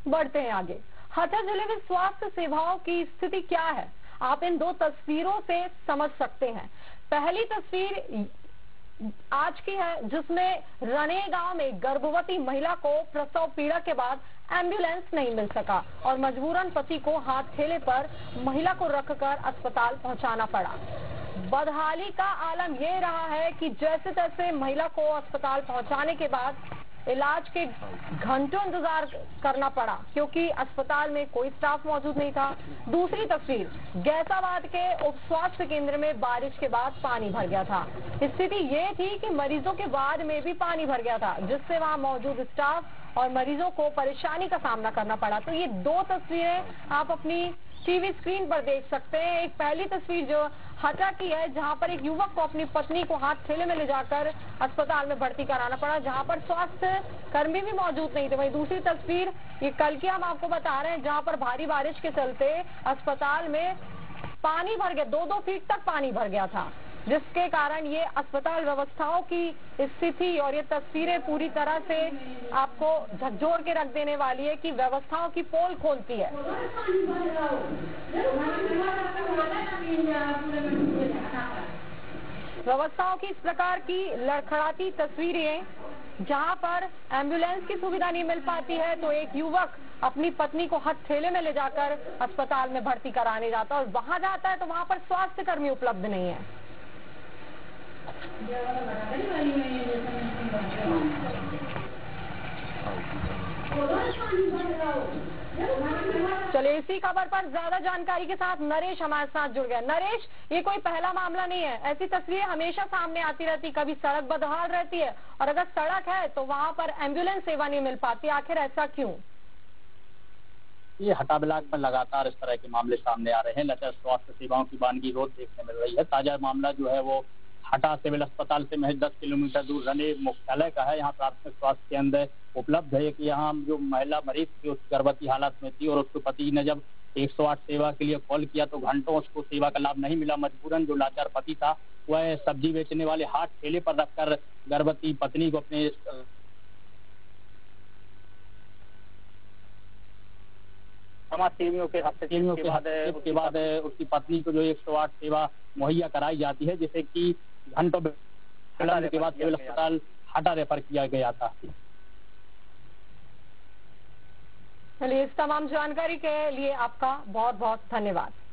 बढ़ते हैं आगे। हटा जिले में स्वास्थ्य सेवाओं की स्थिति क्या है, आप इन दो तस्वीरों से समझ सकते हैं। पहली तस्वीर आज की है, जिसमें रने गांव में गर्भवती महिला को प्रसव पीड़ा के बाद एम्बुलेंस नहीं मिल सका और मजबूरन पति को हाथ ठेले पर महिला को रखकर अस्पताल पहुंचाना पड़ा। बदहाली का आलम यह रहा है कि जैसे तैसे महिला को अस्पताल पहुंचाने के बाद इलाज के घंटों इंतजार करना पड़ा, क्योंकि अस्पताल में कोई स्टाफ मौजूद नहीं था। दूसरी तस्वीर, गैसाबाद के उप स्वास्थ्य केंद्र में बारिश के बाद पानी भर गया था। स्थिति ये थी कि मरीजों के वार्ड में भी पानी भर गया था, जिससे वहां मौजूद स्टाफ और मरीजों को परेशानी का सामना करना पड़ा। तो ये दो तस्वीरें आप अपनी टीवी स्क्रीन पर देख सकते हैं। एक पहली तस्वीर जो हटा की है, जहां पर एक युवक को अपनी पत्नी को हाथ ठेले में ले जाकर अस्पताल में भर्ती कराना पड़ा, जहां पर स्वास्थ्य कर्मी भी मौजूद नहीं थे। वहीं दूसरी तस्वीर ये कल की हम आपको बता रहे हैं, जहां पर भारी बारिश के चलते अस्पताल में पानी भर गया, 2-2 फीट तक पानी भर गया था, जिसके कारण ये अस्पताल व्यवस्थाओं की स्थिति और ये तस्वीरें पूरी तरह से आपको झकझोर के रख देने वाली है कि व्यवस्थाओं की पोल खोलती है। व्यवस्थाओं की इस प्रकार की लड़खड़ाती तस्वीरें, जहां पर एम्बुलेंस की सुविधा नहीं मिल पाती है, तो एक युवक अपनी पत्नी को हाथ ठेले में ले जाकर अस्पताल में भर्ती कराने जाता है और वहां जाता है तो वहां पर स्वास्थ्य कर्मी उपलब्ध नहीं है। चलिए, इसी खबर पर ज्यादा जानकारी के साथ नरेश हमारे साथ जुड़ गया। नरेश, ये कोई पहला मामला नहीं है, ऐसी तस्वीरें हमेशा सामने आती रहती, कभी सड़क बदहाल रहती है और अगर सड़क है तो वहां पर एम्बुलेंस सेवा नहीं मिल पाती, आखिर ऐसा क्यों? ये हटा ब्लॉक में लगातार इस तरह के मामले सामने आ रहे हैं। लचर स्वास्थ्य सेवाओं की वानगी रोज देखने मिल रही है। ताजा मामला जो है वो हटा सिविल अस्पताल से महज 10 किलोमीटर दूर रने मुख्यालय का है। यहाँ प्राथमिक स्वास्थ्य केंद्र उपलब्ध है कि यहाँ जो महिला मरीज थी उस गर्भवती हालत में थी और उसके पति ने जब 108 सेवा के लिए कॉल किया तो घंटों उसको सेवा का लाभ नहीं मिला। मजबूरन जो लाचार पति था वह सब्जी बेचने वाले हाथ ठेले पर रखकर गर्भवती पत्नी को अपने समाज सेवियों के हस्तक्षेप के बाद उसकी पत्नी को जो 108 सेवा मुहैया कराई जाती है, जिसे कि घंटों के बाद सिविल अस्पताल हटा रेफर किया गया था। चलिए, इस तमाम जानकारी के लिए आपका बहुत बहुत धन्यवाद।